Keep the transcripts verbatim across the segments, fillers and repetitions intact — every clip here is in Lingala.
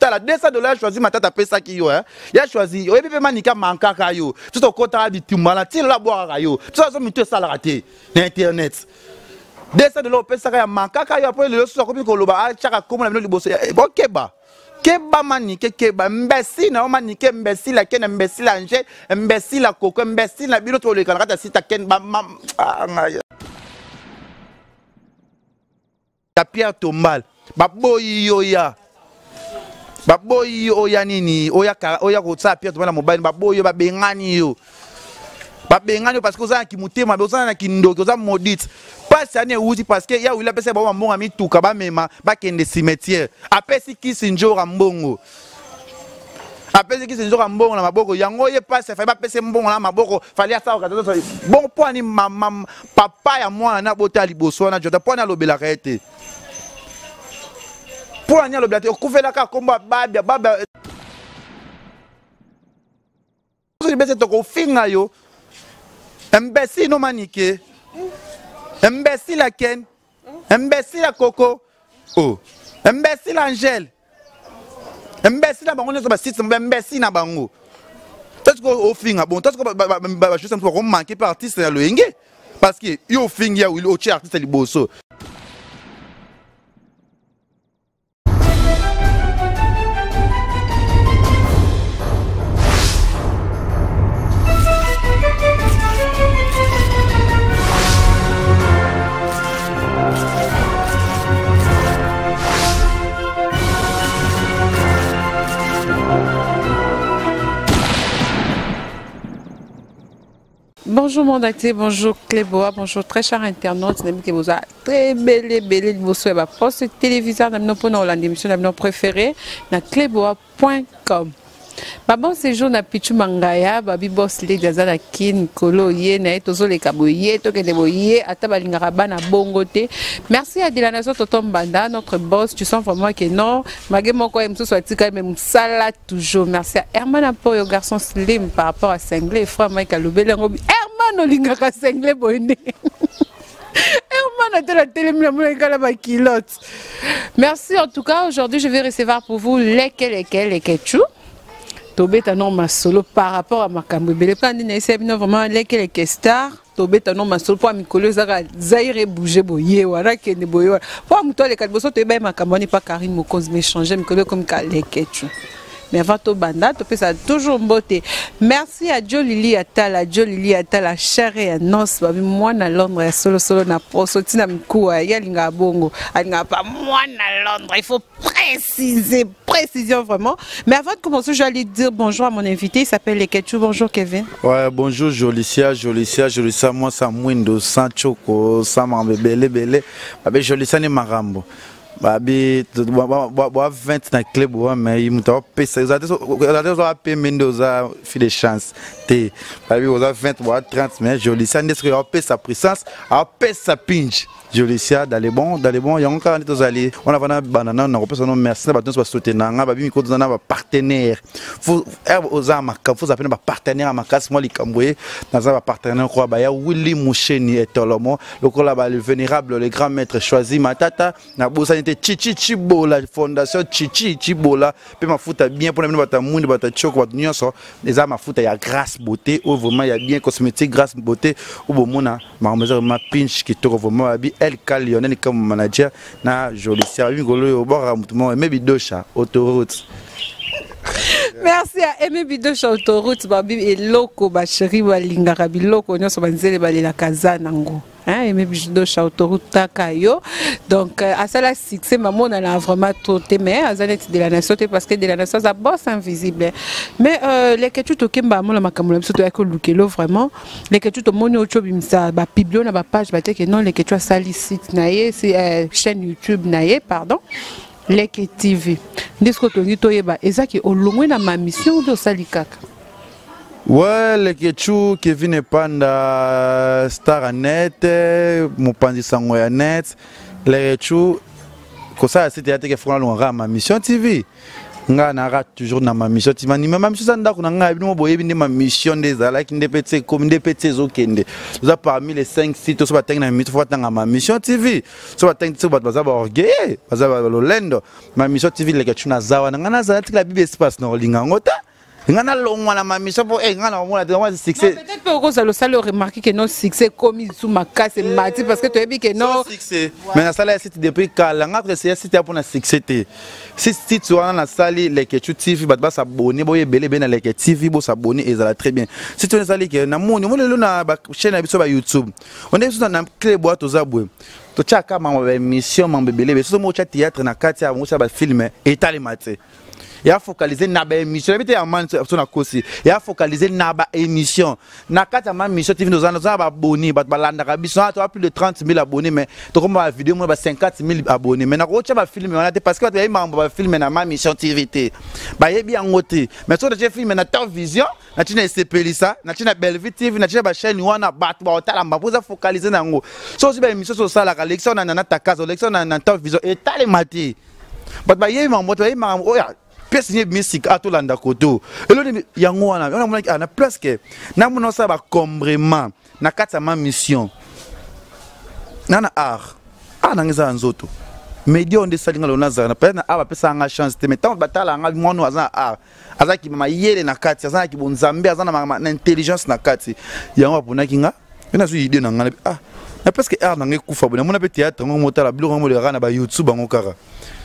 la deux cents dollars choisi matata pesa ki yo hein. Ya choisi. Oyebi pe manika mankaka yo. Tout au kota bitumba la ti la boire yo. Tout ça so mito ça la raté na internet. deux cents dollars pesa ka ya mankaka yo après le so ko bi ko loba a chaka komo na bino liboso. Bon keba. Keba manike keba mbesi na manike mbesi la ken mbesi la nje mbesi la koko mbesi la bino to le kala sita ken ba ta pierre tombale ba boyi yoya ba boyi oya nini oya oya ko sa pierre tombale mobile ba boyi ba bengani yo ba bengani parce que ça ki mutema ba ça na ki ndoki za maudite pas ça ne uti parce que ya wila pesa ba mbonga mituka ba mema ba kende cimetière apesi ki sinjora mbongo apesi ki sinjora mbongo na maboko yango ye pas ça fa ba pesa mbongo na maboko fali asa ka bon po ni mama papa ya mwana na bota liboso na jota po na lobela kaete pour anya lobela te okuvela ka komba babia baba so bese to ko finga yo imbécile no manike imbécile la ken imbécile la coco oh imbécile Angèle imbécile na bango ne so ba site imbécile na bango parce que au finga bon parce que ba juste pour manquer par artiste na loenge parce que yo finga ya will o chi artiste liboso. Bonjour mon acté, bonjour Cléboa, bonjour très chers internautes, c'est vous a très belle belle vous souhaite ma poste téléviseur dans nos points la émission de nos préférés na cléboa point com. Ba bon séjour na Pichu Mangaya, babi boss le dazana kin kolo ye na etozo le kaboye to kende boye ata balingara bana bongote. Merci à Delana Toto Mbanda, notre boss, tu sens vraiment que non, magé moko emso soit tika même sala toujours. Merci à Herman Apoyo garçon slim par rapport à Senglé frère Mike Alobelengo. Herman olingaka Senglé boyne. Herman a de la télé la kilote. Merci en tout cas, aujourd'hui je vais recevoir pour vous lesquels lesquels lesquels Tobeta non ma solo par rapport à ma cambrébele quand on essaie vraiment lesquels les stars Tobeta non ma solo pour Mikolo Zara Zaire bouger boye wala kene boye pour muto les quatre bosso te ba ma cambroni pas Karine Mokonzi mais changer Mikolo comme les ketu. Mais avant tout banda, tu peux ça toujours beauté. Merci à Joe Lili Atala, Joe Lili Atala, chère et annonce, babi moi na Londres, solo solo na prosoti na mikoua, yalinga bongo, alinga pas moi na Londres, il faut préciser, précision vraiment. Mais avant de commencer, j'allais dire bonjour à mon invité, il s'appelle Leketchou. Bonjour Kevin. Ouais, bonjour Jolicia, Jolicia, Jolicia, moi ça mouindo, sans choco, sans mambe belé belé, babi Jolicia ni marambo. Babi vingt na club wa mais il m'a payé ça ça payé Mendoza fait des chances té babi oza vingt wa trente mais Jolicia n'est-ce que a payé sa présence a payé sa pinch Jolicia dans les bons dans les bons y a encore des allés on a vana banana on a repéré son merci ba tous ba soutenir nga babi miko na ba partenaire faut oza maka faut appeler ba partenaire makas moi likambwe dans ba partenaire quoi ba ya Willy Moucheni et Tolomo le cola ba le vénérable le grand maître choisi matata na bosa Chichi Chibola fondation Chichi Chibola pe mafuta bien pour les bata mundi bata choko bata nyonso les a mafuta ya grâce beauté ou vraiment il y a bien cosmétique grâce beauté ou bomona ma maison ma pinch qui te vraiment abi El Lionel comme manager na Jolicia ngolo yo bora mutumo et maybe dosha autoroute. Merci à Aimé Bidosha autoroute babi et loko ba chéri balinga rabi loko nyonso banzele balela kaza nango. Hein, Aimé Bidosha autoroute takayo. Donc à ça la succès maman on a vraiment tout aimé azanet de la nation parce que de la nation ça bosse invisible. Mais euh, les que tu tokemba mo la makamula surtout avec lukelo vraiment les que tu to moni ocho bimsa ba biblio na ba page ba te que non les que tu as sali site naie c'est chaîne YouTube naie pardon. Leke T V. Ndisco tongi toyeba ezaki olongwe na ma mission de salikaka. Ouais, Leketchou Kevin Panda Star Net, Mopanzi Sangoya Net, Leketchou comme ça c'était que fera ma mission T V. nga na rate toujours na ma mission ti mani ma mission ndako na nga bino boye bino ma mission des ala ki ndepetse comme ndepetse zokende za parmi les cinq sites so bateng na mission faut tanga ma mission T V so bateng so bat baza ba orgueil baza ba lolendo ma mission T V le ka tuna zawa na nga na za la bible espace na linga ngota ngana longwa na ma mission pour eh ngana mona de succès peut-être que vous allez saluer remarquer que non succès comme sous ma casse mati parce que tu as dit que non succès mais na sala site depuis kala ngatre c'est site pour na succès té si site wana na sali les que T V bat ba s'abonner boye belé ben na les T V bo s'abonner et ça va très bien si tu na sali que na moni mo le na ba chaîne biso ba YouTube on est sur na clé boîte aux aboué to chaka ma émission ma belé so mo cha théâtre na kati ya mo sa ba film et tali maté il a focalisé na ba émission bité amane so na kosi il a focalisé na ba émission na kata ma mission T V nous en ba abonnés ba balanda ka biso to plus de trente mille abonnés mais to comme ba vidéo mo ba cinquante mille abonnés mais na ko cha ba film on a parce que ba mambo ba film na ma mission T V T ba yebi ngote mais so de film na Top Vision na tina S P Lisa na tina Bellevue T V na tina ba chaîne wana ba ba otala mba poza focaliser na ngo so si ba émission so sala ka lection na na ta casa lection na na Top Vision et tale mati ba ba yebi mambo to yebi mambo oya signé musique à tout l'anda koto et là yango wana on a na presque na mona ça ba combrement na kata ma mission na na art ah na ngeza nzoto media on de salinga lo nazara na pena aba pesa nga chance te metant batala nga mwana aza art azaki mama yele na kati azaki bonzambe azana na intelligence na kati yango apona kinga ena zo idée na nga ah na presque art na ngekufa bona mona pe théâtre ngo motala bilo ngo le rana ba YouTube ngo kara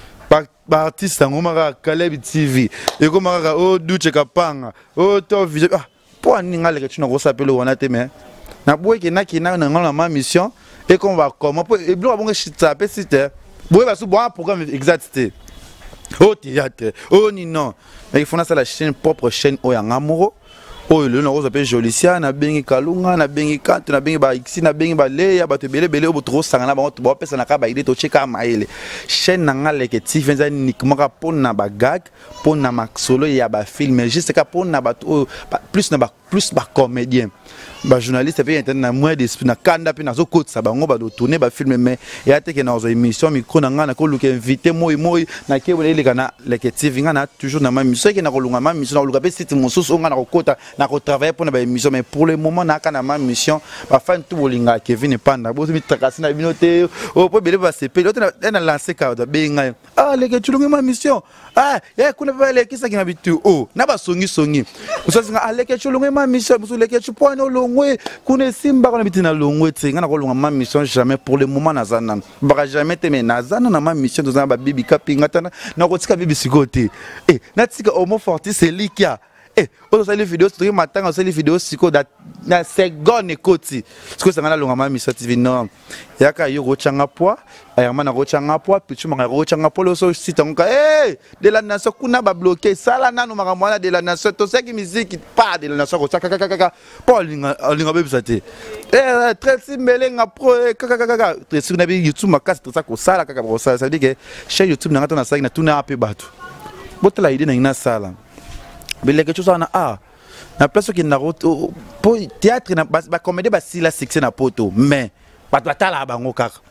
ba artiste ngomaka Caleb T V et comme maka o Duche Kapanga o Top Vision ah pour aninga le tu na go s'appeler wana te mais na boye ke na kina na ngala ma mission et qu'on va comment et bilo bonga chita pe site boye ba su bon programme exact au théâtre oh ni non mais il faut na ça la chaîne propre chaîne o ya ngamoro oh le na s'appelle Jolicia na bengi Kalunga na bengi Kantu na bengi ba Ixi na bengi ba Leya ba te bele bele o trop sangana ba to ba pesa na ka ba ide to cheka maele chaîne na ngale ke ti venza uniquement ka pona ba gag pona maxolo ya ba film juste ka pona ba plus na ba plus ba comédien ba journaliste pe internet na moins d'esprit na kanda pe na zo côté ça ba ngo ba do tourner ba film mais ya te ke na zo émission micro na ngana ko luka invité moi moi na ke bole le kana le ke T V ngana toujours na ma mission ke na ko lunga ma mission na luka pe site mosusu ngana ko kota na ko travailler pour na ba émission mais pour le moment na kana ma mission ba fan tout bolinga Kevin Panda bo mi trakasi na binote o po bele ba sepe l'autre na lancer ka da benga ah le ke tulunga ma mission ah ya kuna ba le kisa kina bitu oh na ba songi songi usasinga ah le ke tulunga ma mission musu le ke tu point no longwe kuna simba kana bitina longwe tsenga na ko lunga ma mission jamais pour le moment na zana ba jamais te mais na zana na ma mission to zana ba bibi kapinga tana na ko tika bibi sikote eh na tika homo forti c'est likia eh on sali vidéo tu matin on sali vidéo siko da na seconde koti siko sanga na lunga ma mission T V non yaka yo go changa poa ayama na go changa poa pichu manga go changa poa so site nka eh de la nation kuna ba bloquer sala nanu manga mwana de la nation to seki musique pas de la nation ko chaka kaka kaka Paul linga linga be bisate eh très simelenga pro kaka kaka très sur na bi YouTube makasi to sako sala kaka ko sala ça dit que chez YouTube na ngata na sala na tuna ape batu botela idée na ina sala bele quelque chose na ah na place qui na roto pour théâtre na ba comédie ba si la succès na poto mais ba batala bango kaka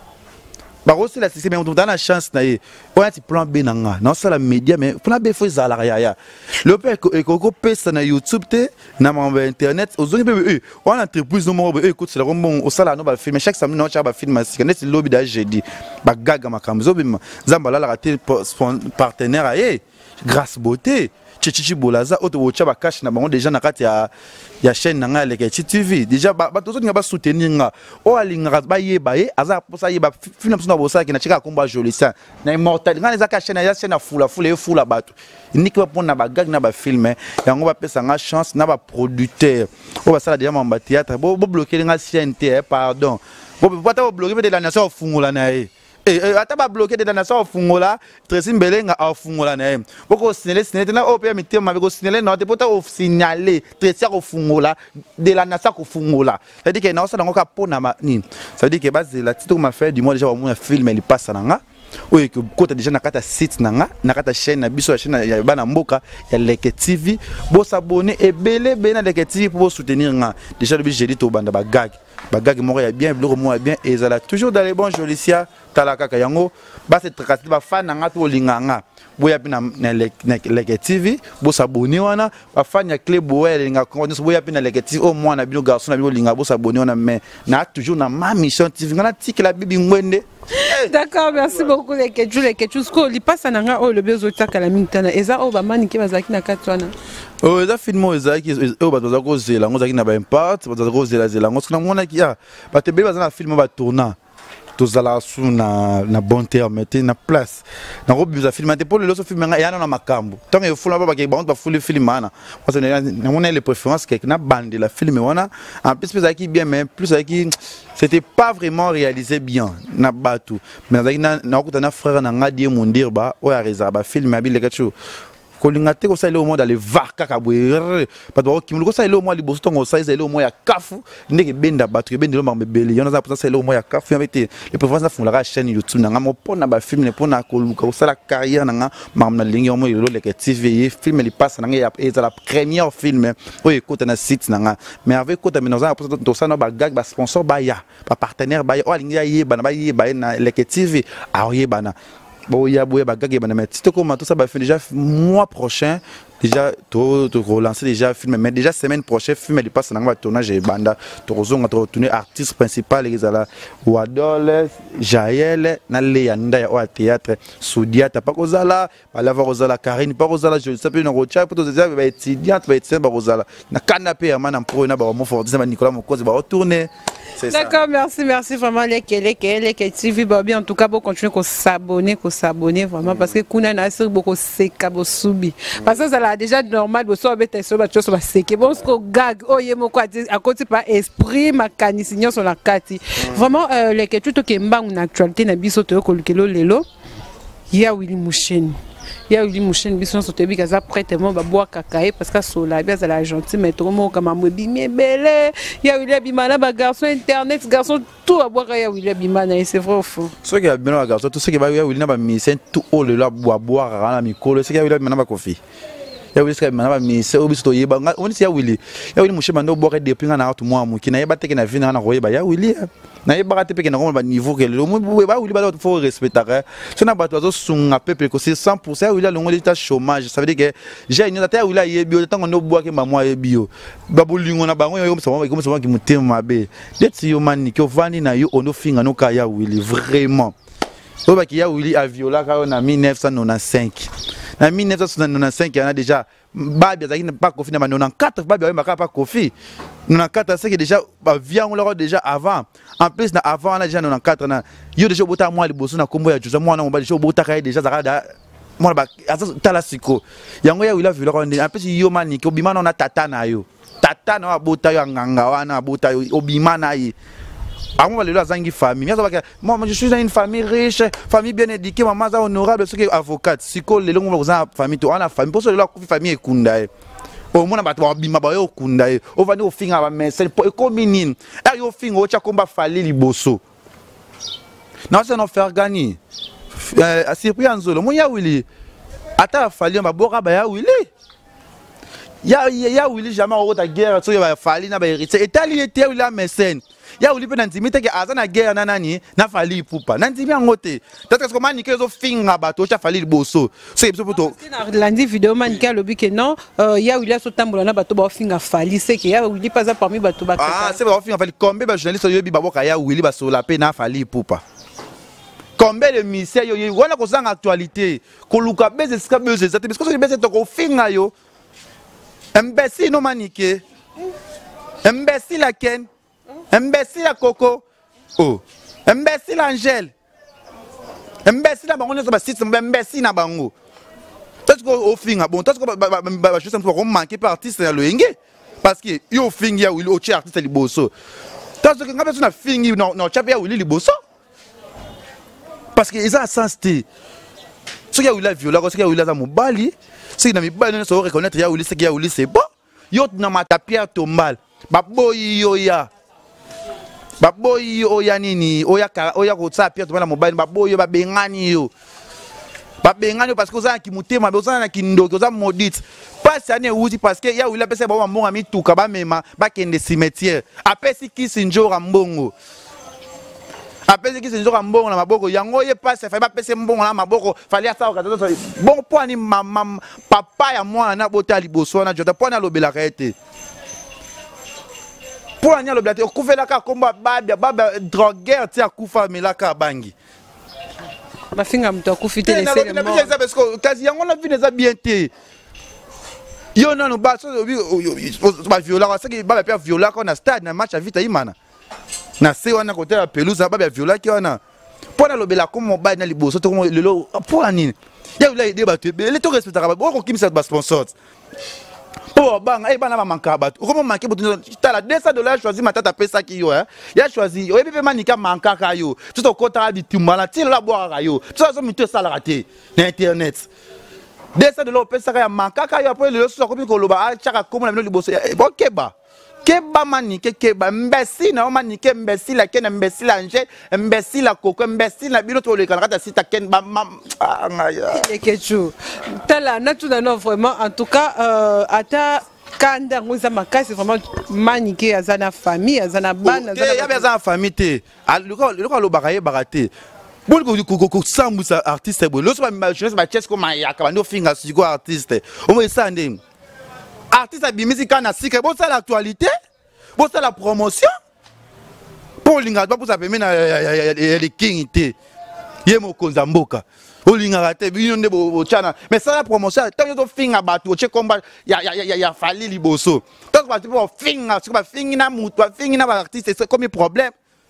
ba aussi la succès mais on donne la chance na ye on a ti plan B nanga na ça la média mais plan B faut za la ya le père et koko pesa na YouTube te na ma internet ozongi be on entreprise no mo be écoute c'est la bon au sala no ba film chaque samedi no cha ba film masika net lobby da jeudi ba gaga makamzo bima zamba la raté partenaire aye grâce beauté Chichi Bolaza auto wocha ba cash na bango déjà na kati ya ya chaîne na ngale ke T V déjà ba tozo nga ba soutenir nga o alinga ba yeba ye aza posa yeba film na bosa ki na chika komba Jolicia na immortal ngale za ka chaîne ya chaîne na fula fula e fula batu ni ko pona ba gag na ba film yango ba pesa nga chance na ba producteur o ba sala déjà mamba théâtre bo bloquer nga chaîne te pardon bo pas bloquer de la nation fungola na ye eh ataba bloqué de la nation fungola Tracy Mbelenga a fungola na yem boko signaler signaler na O P M tema beko signaler na te pota of signaler Tracy ko fungola de la nation ko fungola ça dit que na ça ngoka pona ma ni ça dit que base la titre ma fait du mois déjà mon film il passe na nga oyo que kota déjà na kata site na nga na kata chaîne na biso chaîne ya bana mboka ya Leke T V bo s'abonner et belé bena Leke T V pour soutenir nga déjà le jeudi to banda ba gag bagage moko ya bien biloko moko ya bien ezala toujours dans les bons Jolicia talaka kayango ba se trakati ba fan nga to linganga boya pina na leke T V bo s'abonner wana ba fan ya club boya linga kongo boya pina leke T V au moins na bino garçon na bino linga bo s'abonner wana mais na toujours na ma mission T V ngana tiki la bibi ngwende. D'accord, merci beaucoup les Ketchou les Ketchou ce ko li passe na o le bezo taka la mintana eza o ba mani ki bazaki na katwana. Oh eza film ezaki o ba toza ko zela ngozaki na ba impact ba toza ko zela zela ngosina mona ki ya ba te be bazana film ba tourna tozala su na na bon terme te na place na ko biza film te pour le so film nga yana na makambo tant que fula ba ba ba fulu film ana parce que na mona les préférences que na bande la film wana en plus ezaki bien mais plus ezaki c'était pas vraiment réalisé bien na batu mais ezaki na na ko na frère na ngadi mondir ba o ya réserve film abi le kacho kolingate ko saile au monde aller varka kabwe pato kimulu ko saile au monde liboso tongo saile au monde ya kafu ndeke benda batu benda lo mambebele yona za pour saile au monde ya kafu yamete les préférences font la chaîne YouTube na ngamo pona ba film ne pona koluka ko sala carrière na mamna lingi au monde le T V film li passe na ya et la première film o écoute na site na mais avec côté mais na pour to ça na ba gag ba sponsor ba ya ba partenaire ba ya o lingi ya ye bana ba ye ba na le T V a ye bana. Bon, il y a beaucoup de choses, mais si tu commences tout ça, bah, déjà mois prochain, déjà tu relancer déjà film, mais déjà semaine prochaine, film il passe dans le tournage et banda, tu vas tourner artiste principal, les ala Wadol, Jaël, Nalé Yanda au théâtre, Soudia, t'as pas Rosala, la Rosala Karine, pas Rosala, je sais plus une rocha, pour te dire, bah étudiant, bah étudiant, bah Rosala, na canapé, à man en pro, na bah mon fort, disait Nicolas, mon cause, bah retourner. D'accord, merci, merci vraiment les les les les T V Bobby en tout cas pour continuer à s'abonner, à s'abonner vraiment parce que kuna na sur beaucoup seka bo subi parce que ça là déjà normal bo so bete so ba chose ba seke bon ce gag oh yemo quoi à côté pas esprit mécanicien sur la carte vraiment les que tout que mbangu na actualité na biso to ko lelo lelo ya Willy Moucheni ya Willy Moucheni biso so te bi kaza prêtement ba bois kakae parce que sola bien ça la gentil mais trop mo comme mobi mais belle ya Willy bimana ba garçon internet garçon tout à boire ya Willy bimana c'est vrai au fond ce qui a bien la garçon tout ce qui va ya Willy na ba mission tout au le la boire boire na mikolo ce qui ya Willy bimana ba kofi ya Willy ce qui bimana ba mission obiso to yeba on dit ya Willy ya Willy Moucheni mando boire depuis na tout moi mo ki na yeba teke na vina na royeba ya Willy na yeba te peke na ba niveau que le mo ba Willy ba faut respecter so na ba to sunga peuple ko c'est cent pour cent Willy longo l'état chômage ça veut dire que j'ai une tata Willy yebi tant on boire que maman yebi yo ba bolingo na bango yo msama ko msama ki mutema mabe let's yo man ki ovani na yo ono finga no ka ya Willy vraiment so ba ki ya Willy a viola ka na mille neuf cent quatre-vingt-quinze na mille neuf cent quatre-vingt-quinze il y en a déjà babi azaki pas kofi na quatre-vingt-quatorze babi ba pas kofi quatre-vingt-quatorze c'est que déjà vient on leur déjà avant en plus na avant on a déjà quatre-vingt-quatorze na yo déjà bota moi liboso na kombo ya Joseph moi na déjà bota ka déjà zakada moi ba tala siko yango ya Willy viola ko en plus yo mani ko bimana na tata na yo tata na bota yo nganga wana bota yo obimana yi avant le azangi famille moi je suis dans une famille riche famille bien éduquée maman za honorable ce qui avocate siko le longo za famille to ana famille pour ça la famille ekunda au mona bato bima ba yo kunda o vani o finga ba message pour ecominine e yo finga o cha komba fali liboso na ça no faire gagner euh surpris anzolo mo ya Willy ata fali ba boka ba ya Willy ya ya Willy jamais o ta guerre so ya fali na ba héritier et tali était Willy mécène ya Willy pe nantimi te ke azana guerre na nani na fali pupa nantimi angote peut-être que mani ke zo finga bato cha fali liboso c'est biso poto na landi vidéo mani ka lobi ke non ya Willy so tambola na bato ba finga fali c'est que ya Willy pas parmi bato ba ah c'est ba finga fali combien ba journaliste yo bi baboka ya Willy ba so la pe na fali pupa combien de misère yo yo wana ko zanga actualité ko luka beze ska beze zate parce que so beze to ko finga yo imbécile no manike imbécile la ken imbécile à Coco, oh, imbécile Angèle, imbécile à Bango, imbécile à Bango. Parce qu'au fin, bon, parce que je sais pas manquer par artiste dans le Inge, parce que yo fin ya Willy au artiste li bosso. Parce que quand personne a fini non non chapia Willy li bosso. Parce que ils ont sens té. Ce qui a Willy viola, ce qui a Willy za mobali, ce qui na mi bali ne se reconnaître ya Willy ce qui a Willy c'est bon. Yo na mata pierre tombal. Ba boy yo ya. Baboyi oya nini oya oya ko tsa pia to na mobile baboyi ba bengani yo babengani parce que oza ki mutema oza na kindoki oza maudite pasi ane uti parce que ya wila pesa ba mbongo mituka ba mema ba kende cimetière apesi kisi njora mbongo apesi kisi njora mbongo na maboko yango ye pasi fa ba pesa mbongo na maboko fali asa okato bon po ni mama papa ya mwana na bota liboso na jota po na lobela kaete po na lobela te okufela ka komba babia baba drogueur ti akufa melaka bangi bafinga mtu akufite laisser le mort parce que kasi yango na vie bien te yo non ba so ba viola ça qui ba ba viola ko na stade na match à vite imana na se wana côté la pelouse ba ba viola ki wana po na lobela ko mo ba na liboso to ko lelo po nini ya ula ide ba te le to respecter ba ko kimisa ba sponsor po banga e bana ba manka ba ko mo manke bo tala deux cents dollars choisi matata pesa ki yo hein ya choisi o bebe manika manka ka yo tout au kota bitumala ti la boire yo tout ça mi te sala raté na internet deux cents dollars pesa ka ya manka ka yo après le so ko bi ko loba a chaka ko mo na bino liboso bo keba keba manike keba mbesi na manike mbesi la ken mbesi la nje mbesi la koko mbesi la bino to le kana kata sita ken ba ngaya Kechu tala na tout non vraiment en tout cas euh ata kanda nguza makasi vraiment manike azana famille azana bana azana ya bezana famille te aluko luko lo bakaye bakate bon ko ko sambusa artiste bo lo so ba jeunesse ba chesco mayaka ba no finga siko artiste o mo sande artiste abimisi kana sika bon ça l'actualité bon ça la promotion pour linga pas pour ça permet na les king té yemo konza mboka o linga raté bino nde bo chana mais ça la promotion tant yo finga batu che combat ya ya ya ya fali liboso tant ba pour finga c'est pas finga mutu finga ba artiste c'est comme problème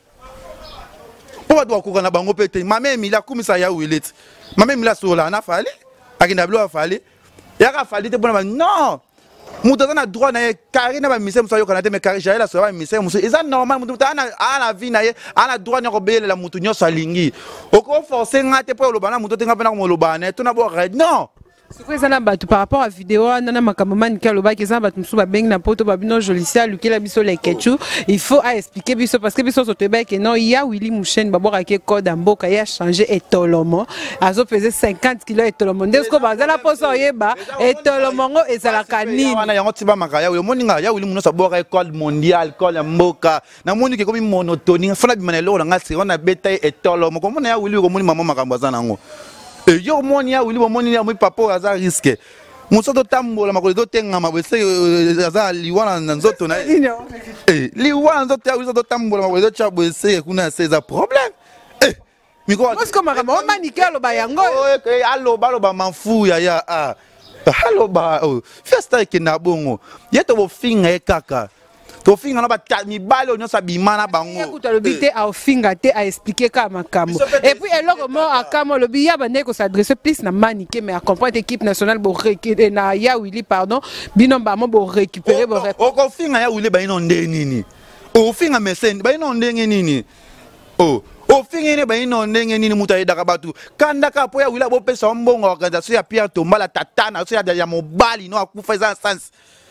pour doit ko na bango pété mama mi la kumisa ya wilet mama mi la sola na fali akina blo fali ya ka fali te bona non mutu na droit na carré na ba mise muso yo kanate mais carré jaye la so ba mise muso eza normal mutu ana ana vie na ye ana droit na ko bele la mutu nyoso alingi oko forcer ngate po lo bana mutu tenga pena ko lo bana to na bo non c'est quoi ça na batu par rapport à vidéo nana makamama nika lo ba keza batu musu ba beng na poto ba bino jolisia lukela biso le kechu il faut à expliquer biso parce que biso so tebe que non ya Willy Mouchen ba bora ke code mboka ya changer etolomo azo peser cinquante kilos etolomo ndesko bazala poso yeba etolomo ngo ezala kanini wana yango tiba makaya yo moninga ya Willy Mouchen bora code mondial code mboka na moni ke komi monotonie fona bimana lo nga se on a beta etolomo ko mona ya Willy ko moni mama makambo azana ngo et yo monia Willy monia mo papa aza risque musoto tambola makolo do tenga mabese aza liwana nzoto na eh liwana nzoto ya uzo tambola makolo do cha bese kuna seza problème eh miko parce que makama o manikelo ba yango eh allo balo ba manfu ya ya ah allo ba festa ke na bongo yeto bo finga e kaka to finga na ba mibale onyo sabimana bango écoute le bité a finga te a expliquer ka makambo et puis eloko mo akamo le biya ba neko s'adresser plus na manique mais à comprendre équipe nationale bo récupérer na ya Willy pardon bino ba mo bo récupérer bo o ko finga ya Willy ba ino nde nini o finga mesen ba ino ndenge nini o o finga ne ba ino ndenge nini muta yedaka batu kanda ka po ya Willy bo pesa mbongo organisation ya Pierre Tombala tatana so ya ya mobali no akufa za sens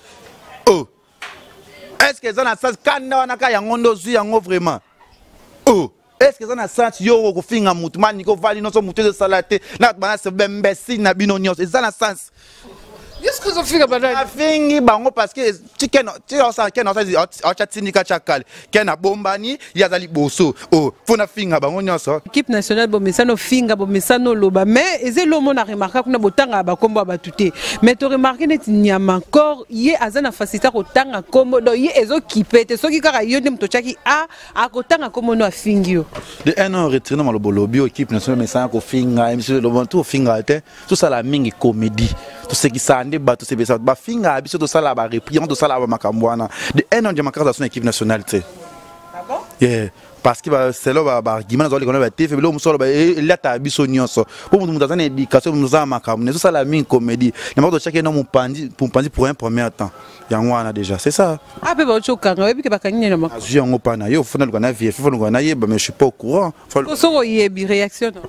oh est-ce que ça na sens kanda wana ka yango ndo zu yango vraiment oh est-ce que ça na sens yo ko finga mutu mani ko vali no so mutu de salate na bana se bembesi na bino nyos ça na sens est-ce que ça finga bana a fingi bango parce que chicken ti o sa ken o sa o cha tinika chakale ken na bombani ya zali boso oh fona finga bango nyoso équipe nationale bo mesano finga bo mesano loba mais ezelo mo na remarquer kuna botanga ba kombo ba tuté mais to remarquer net nyama encore ye azana facilité ko tanga kombo do ye ezo kipete soki kaka yo ndem to chaki a akotanga kombo no afingi yo de un an retiré dans le bolobi équipe nationale mesana ko finga monsieur le bon tout finga te tout ça la mingi comédie tout ce qui ça bato c'est ça ba finga biso to sala ba repriant to sala ba makambwana de un an de makasa son équipe nationale tu ah bon yeah parce que c'est là ba argument dans les connaît ba T F lo musolo ba la ta biso nyonso pour mutu mutazana éducation muza makamne to sala min comédie n'importe chaque nom mon pandi pour pandi pour un premier temps yango wana déjà c'est ça ah pe ba choka webi ke bakanyine na makamba azu yango pana yo fona lukana vie fona lukana yeba mais je suis pas au courant so so yebi réaction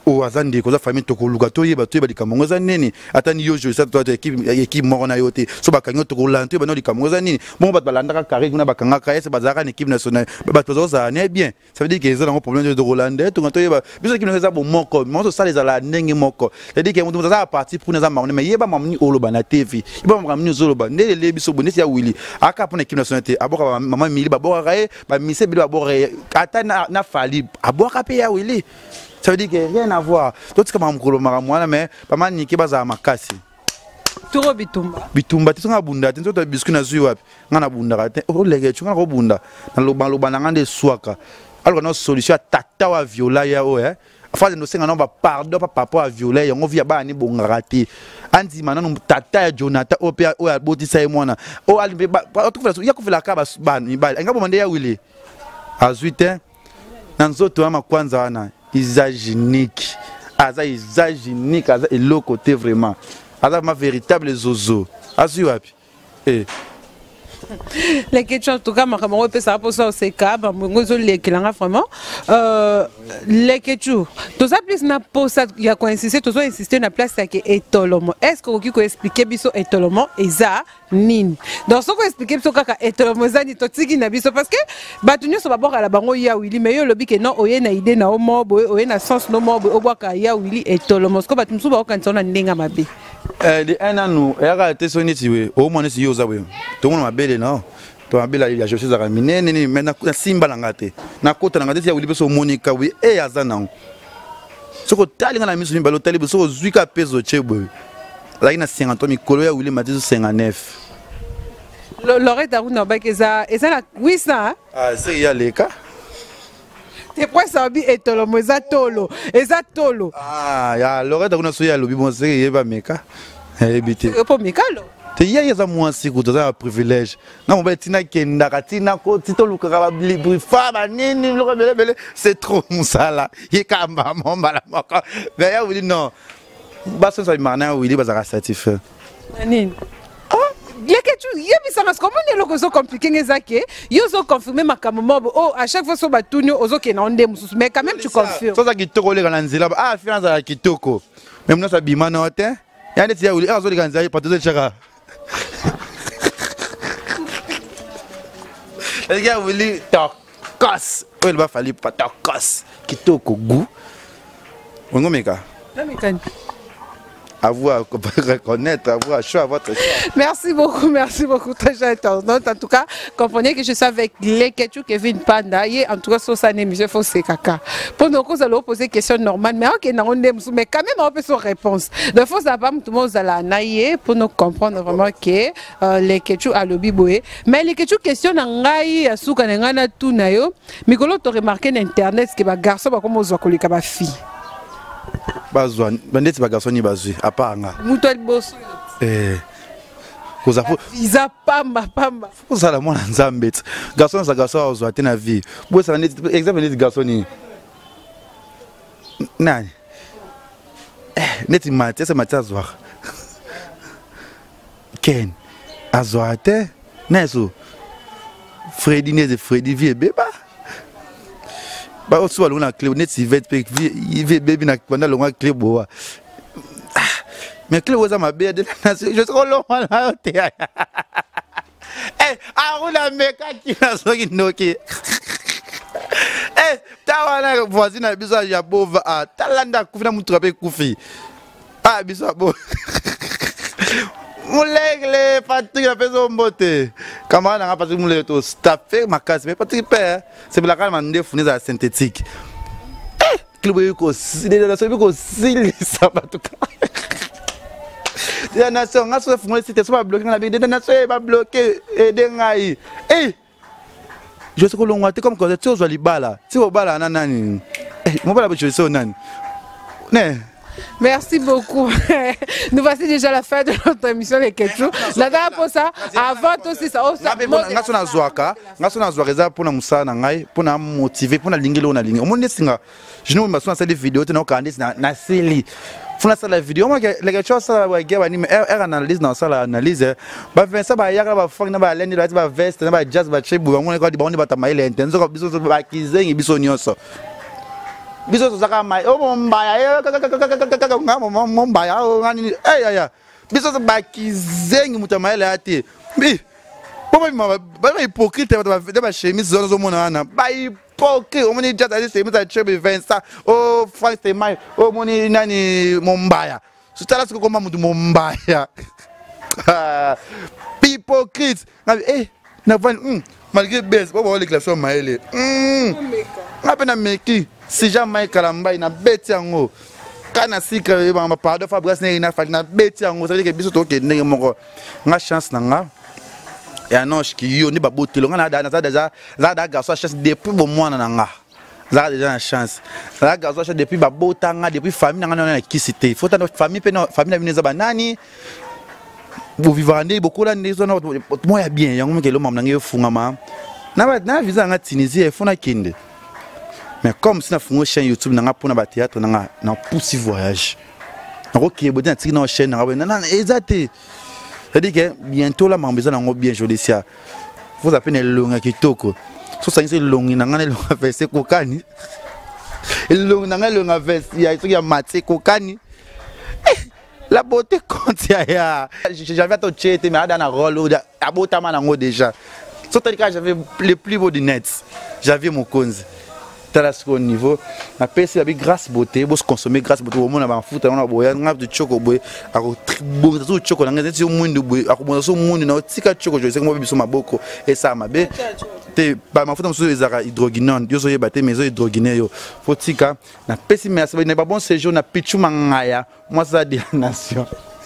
o azandi ko za famille to ko luka to yeba to yeba likamongo za nini atani yo je sa to équipe équipe moko na yote so bakanyo to ko lanto ba no likamongo za nini bon ba balanda ka carré kuna bakanga ka ese bazaka na équipe nationale ba to za ne bien ça veut dire que ils ont un problème de Rolandais to to yeba biso équipe na za bo moko mo ça les ala ndenge moko c'est dire que mo za parti pour na za marone mais yeba mamni oloba na T V yeba mamni zoloba ne le biso bonesi ya wili aka pour équipe nationale aboka maman mili ba boka ka ba mise bi ba boka ata na na fali aboka pe ya wili. Ça veut dire que rien à voir. Tout ce que je fais, mais pas mal niqué baza makasi. Turo bitumba. Bitumba, tu sais nga bunda, tu sais tu biscuit na zui wapi, nga na bunda kate. Oh lege, tu nga ko bunda. Na loba loba na ngande swaka. Alors na solution tata wa viola ya o eh. Afa no senga no ba pardon pa papa wa viola ya ngo via ba ni bonga rati. Andi mana no tata ya Jonathan o pe o ya botisa e mwana. O ali ba tu fela ya ko fela ka ba ba ni ba. Nga bomande ya wili. Azuite. Na nzoto ama kwanza wana. Isaginique, aza isaginique, aza elo côté vraiment, aza ma véritable zozo, azu wapi, eh. Les questions en tout cas, ma camarade peut savoir pour ça au C K, bah moi je les kilanga vraiment. Les questions, tout ça plus na pour ça, il y a quoi insister, tout ça insister na place qui est étolomo. Est-ce que vous pouvez expliquer biso étolomo et ça nin? Donc ce qu'on expliquer biso kaka étolomo ça ni totiki na biso parce que bah tu ne sais pas voir à la bango ya Willy, mais yo lobby que non oye na idée na omo boy oye na sens no mo boy oboa ka ya Willy étolomo. Ce que bah tu ne sais pas quand on a ndenga mabe. Euh, de un an nous, et à tes soni si oui, au moins si yo zawe, tout le monde m'a belle non, tout m'a belle il y a José Zaramine, nene maintenant na simba langate, na kota langate si ya Willy so Monica oui et azana. Ce que tali ngana misu mbalo tali so zuika peso chebo. Là il na cinquante mikolo ya Willy matiso cinquante-neuf. Lorette Aruna bakeza, et ça oui ça. Ah c'est ya leka. C'est quoi ça bi etolomo eza tolo eza tolo ah ya Lorette kuna so ya lobi bon c'est yeba meka ebité po mekalo te ya ya za mwasi ko za privilège na mo betina kenda katina ko titolo ka ba libre fama nini lo bele bele c'est trop musala yekamba momba la moko mais ya oui non ba so ça marna oui ba za satisfait nini il y a quelque chose, il y a bizarre parce que comment les locaux sont compliqués les aké, ils ont confirmé ma caméra. Oh, à chaque fois sur batunyo, aux autres qui n'ont pas mais quand même tu confirmes. Ça ça qui toko les ganzila, ah finance à qui toko. Même nous ça bima note. Il y a des tia où les autres ganzila pas tout chaka. Les gars vous li tokos. Oh il va falloir pas tokos. Qui toko goût. On ngomeka. Non mais quand à vous à reconnaître, à vous à choix, à votre choix. Merci beaucoup, merci beaucoup, très cher internaute. En tout cas, comprenez que je suis avec les Ketchou Kevin Panda. Et en tout cas, sur sa émission, faut c'est caca. Pour nous, nous allons poser des questions normales, mais ok, mais quand même, on peut son réponse. De fois, ça va, tout le monde va naïe pour nous comprendre vraiment que euh, les Ketchou à l'obi boé. Mais les Ketchou questions n'angai à souka n'angana tout nayo. Mais quand on remarqué l'internet, que les garçons va comme aux oies comme les filles. Bazwa bandeti ba garçon ni bazwi apanga muto liboso eh koza po visa pamba pamba koza la mwana nzambe garçon za garçon azwa te na vie bo ça net exemple net garçon ni nani eh net mate ça mate azwa Ken azwa te neso Freddy ne de Freddy vie beba ba osu ba lona club net sivet pe vie baby na kwanda longa club boa mais club oza mabe de je trop long là te eh aruna meka ki na so ki noki eh tawana voisine biso ya bova ah talanda kufina mutu ape kufi ah biso bo Moulegle, Patrick a fait son beauté. Camarade n'a pas passé moulé tout. Staffé ma casse, mais Patrick père. C'est pour la calme en défourné à synthétique. Eh, club ko si de la sobi ko si ça va tout cas. La nation, on a soit fumé c'était soit bloqué la vie de la nation va bloquer et dengai. Eh, je sais que l'on va te comme quand tu as les balles. Tu vas balle nanani. Eh, mon balle je suis nani. Ne. Merci beaucoup. Nous voici déjà à la fin de notre émission les Ketchou. La dernière pour ça, avant aussi ça. Nga sona zwaka, nga sona zwaka pour na musa na ngai, pour na motiver, pour na lingelo na lingi. Omonde singa. Je ne me souviens de vidéo te na okandi na na seli. Funa ça la vidéo, moi les gars ça wa gaba ni er analyse dans ça la analyse. Ba Vincent ba yaka ba fang na ba lendi ba ba vest na ba jazz ba chebu ba ngone ko di ba oni ba tamaile intenzo ko biso ba kizengi biso nyonso. biso tozaka mai o mombaya mombaya o ngani eh ya biso bakizengi muta maele ate bi Pourquoi il est hypocrite de ma chemise dans le monde? Bah, hypocrite. On m'a dit que c'est une chemise Vincent. Oh, Franck, c'est mal. Oh, mon nani, Mombaya. C'est là ce que comment mon Mombaya. Hypocrite. Eh, malgré baisse, on va les classer maïle. Hum. On a peine à meki. Si jamais Kalamba, il a bêté en haut. Quand on sait que ma part de Fabrice n'est pas fait, il a bêté en haut. Ça veut dire que bisous ok, n'est mon. On a chance nanga. Et un ange qui y a beauté, on a déjà la garçon chance depuis bon mois nanga. Ça déjà une chance. La garçon chance depuis ba botanga depuis famille nanga qui cité. Faut ta famille pe famille na bineza banani. Vous vivez beaucoup là des zones moi ya bien yango ke lo mam nanga funga ma. Na ba na visa nga Tunisie e fona kinde. Mais comme si na fungo chaîne YouTube nanga pona ba théâtre nanga na poussi voyage. Na ko ki bodin tiki na chaîne nanga na exacté. C'est-à-dire que bientôt là, je vais bien joli. Vous appelez le long qui toko. So ça c'est long, il a le long avec ses cocani. Le long n'a le long avec il y a il y a maté cocani. La beauté compte ya. J'avais ton chat mais dans un rôle à botama nango déjà. C'est-à-dire que j'avais les plus beaux du net. J'avais mon konzi. Au niveau na pesi avec grâce beauté bos consommer grâce beauté au monde na foot on a boya ngap de choco boy ako tribo zo choco na ngezi yo mundu boy ako mo so mundu na tika choco je sais mo biso maboko et ça mabe te ba ma foot so ezara hydroginone yo so yeba te mais zo hydroginé yo faut tika na pesi merci na ba bon séjour na pichu mangaya moi ça de la nation.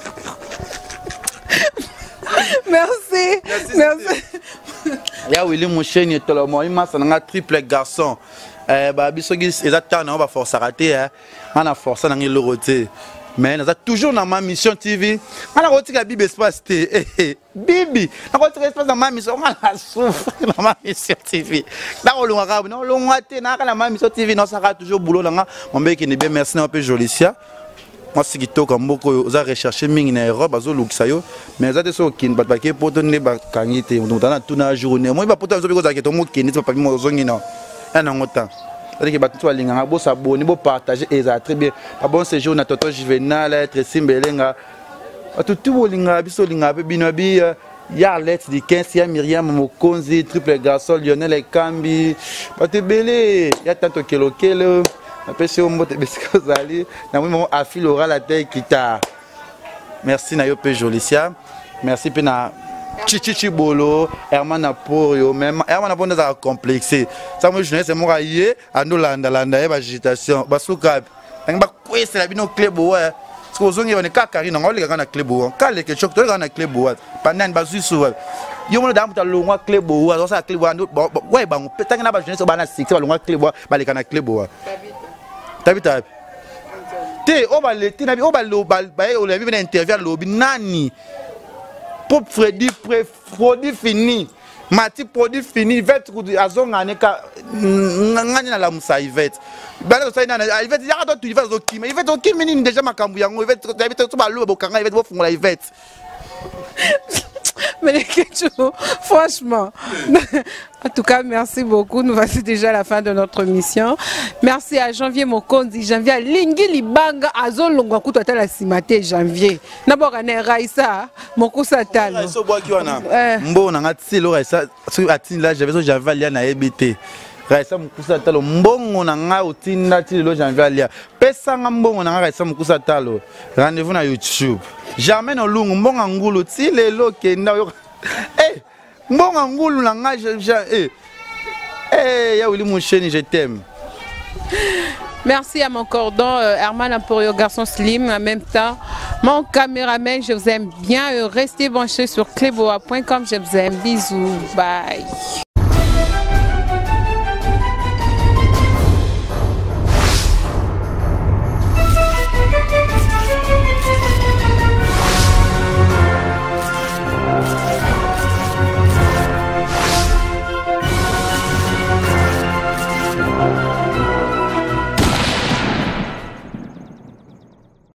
Merci merci ya Willy mon chien et tout le monde il m'a ça na triple garçon. Eh bah bisogi exactement on va forcer à rater hein on a forcé dans le roté mais nous a toujours dans ma mission T V on a roté la Bibi espace T eh Bibi on a roté espace dans ma mission on a souffre dans ma mission T V là on l'on non l'on raté dans ma mission T V non ça rate toujours boulot là mon mec qui est bien merci un peu Jolicia moi c'est qui toque en beaucoup aux a recherché mingi na Europe bazo luxayo mais ça de so kin bat baké pour donner ba kangité on dans toute la journée moi ba pourtant zo biko za keto mo kin pas mo zongi non un an autant. C'est-à-dire que tu vas linga bo s'abonner, bo partager et ça très bien. Pas bon séjour na toto juvenal être simbelenga. Tout tout linga biso linga be binobi ya lettre di quinze ya Myriam Mokonzi triple garçon Lionel Ekambi. Ba te belé ya tanto kelo kelo. Après c'est au mot te besko zali. Na moi maman afile aura la tête kita. Merci na yo pe Jolicia. Merci pe na Chichichi Bolo, Herman Aporio, même Herman Aporio a complexé. Ça, moi, je c'est mon raillé, à nous, landa, landa, et agitation. Basuka, on va quoi, c'est la bino clé bois. Ce qu'on a, on est carré, on a les gars à clé bois. Quand les chocs, on a clé bois. Pendant une basu souvent. Il y a un dame qui a le clé bois, alors ça clé bois. Ouais, bon, peut-être qu'on a besoin de banane six, on a clé bois, mais les gars à clé bois. Tabi tabi. Té, on va le, té, on va le, on va le, interview à l'obi, nani. Pour Freddy, produit fini. Mati produit fini. Vet à zone aneka ngani na la musa Ivet. Bana so ina Ivet ya to Ivet zo kimi. Ivet zo kimi ni déjà makambu yango Ivet Ivet to ba lo bokanga Ivet bo fungola Ivet. Mais les questions, franchement. En tout cas, merci beaucoup. Nous voici déjà à la fin de notre mission. Merci à Janvier Mokonzi, Janvier Lingi Libanga, Azol Longaku, Tata la Simate, Janvier. D'abord, on est Raïssa, Mokusa Talo. Mbo, on a un lo Raïssa, là, j'avais Janvier Lia na E B T. Raïssa Mokusa Talo, Mbongo, on a un outil, Natilo Janvier Lia. Pesanga Mbongo, on a un Raïssa Mokusa Talo. Rendez-vous sur YouTube. Jamais no lungu, Mbongo Angulu, Tile Lo Kenda. Eh! Bon angoulou langa eh eh ya Willy mon chien je t'aime. Merci à mon cordon euh, Herman Aporio garçon slim en même temps mon caméraman je vous aime bien euh, restez branchés sur cleboa point com je vous aime bisous bye.